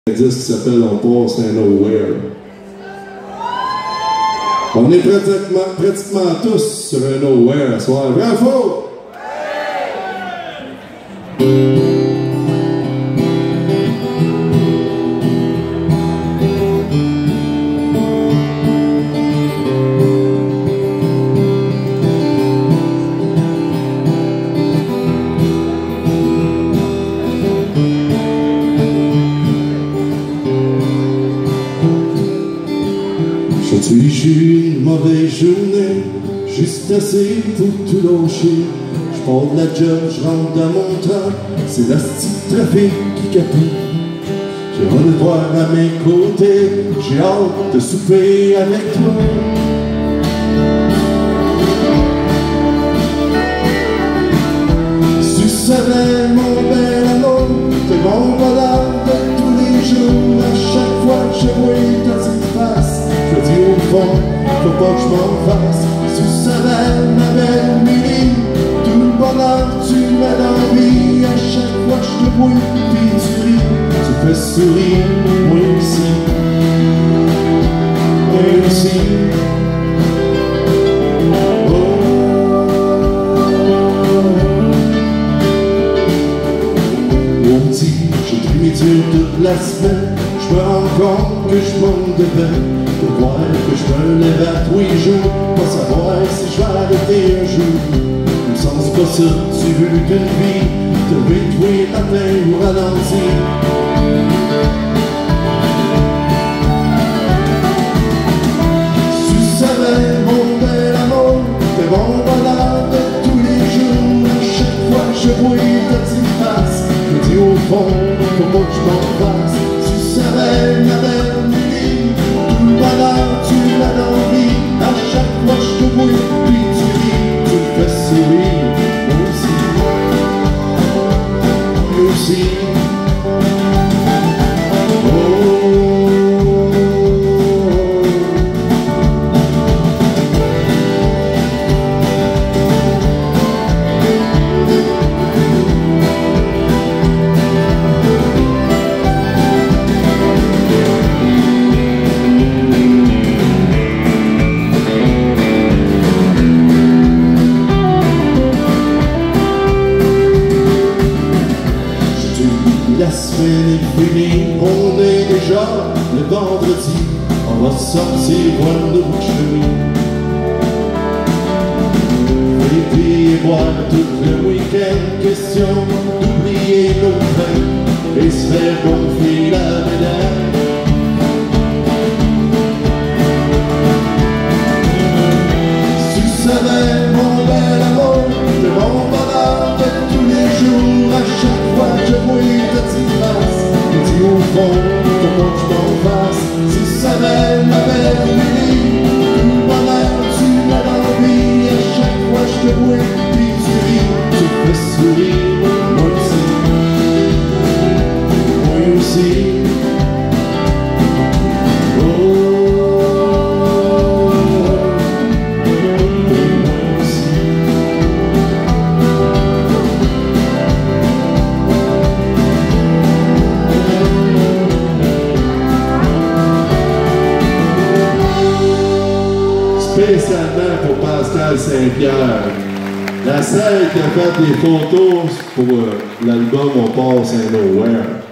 Un disque qui s'appelle On passe un nowhere. On est pratiquement tous sur un nowhere ce soir. Vrai ou faux? J'ai eu une mauvaise journée, juste assez pour tout lâcher. Je pars de la job, je rentre dans mon train, c'est la petite trafic qui capite. J'ai hâte de voir à mes côtés, j'ai hâte de souper avec toi. Si tu savais mon bel amour, t'es mon bonheur de tous les jours. À chaque fois que je vois ta petite face, je me dis au fond, faut pas que je m'en fasse. Si tu savais ma belle Mélie, tout le bonheur tu mets dans la vie. À chaque fois que je te vois, puis tu ris, tu fais sourire, moi aussi. Moi aussi. On dit, j'ai pris mes dur toute la semaine. Je me rends compte que je manque de peine, de voir que je me lève à tous les jours, pas savoir si je vais arrêter un jour. Je me sens pas ça, tu veux qu'une vie, te lever tous les matins ou ralentir. Si tu savais mon bel amour, t'es mon bonheur de tous les jours. À chaque fois que je vois ta petite face, je me dis au fond, faut pas que je m'en fasse. Si tu savais ma belle Mélie, tout le bonheur tu l'as dans la vie. À chaque fois que je te vois, puis tu ris, tu me fais sourire. Moi aussi, moi aussi. La semaine est finie, on est déjà le vendredi. On va sortir voir nos chemins, fêter et boire tout le week-end. Question d'oublier nos peines et se faire gonfler la médaille. Si tu savais mon bel amour, de mon bonheur de tous les jours. À chaque fois que je vois ta petite face, je me dis au fond, faut pas que je m'en fasse. Si tu savais ma belle Mélie, tout le bonheur tu l'as dans la vie. À chaque fois que je te vois, puis tu ris, tu me fais sourire. Moi aussi, moi aussi. Spécialement pour Pascal Saint-Pierre, la scène qui a fait des photos pour l'album On passe un nowhere.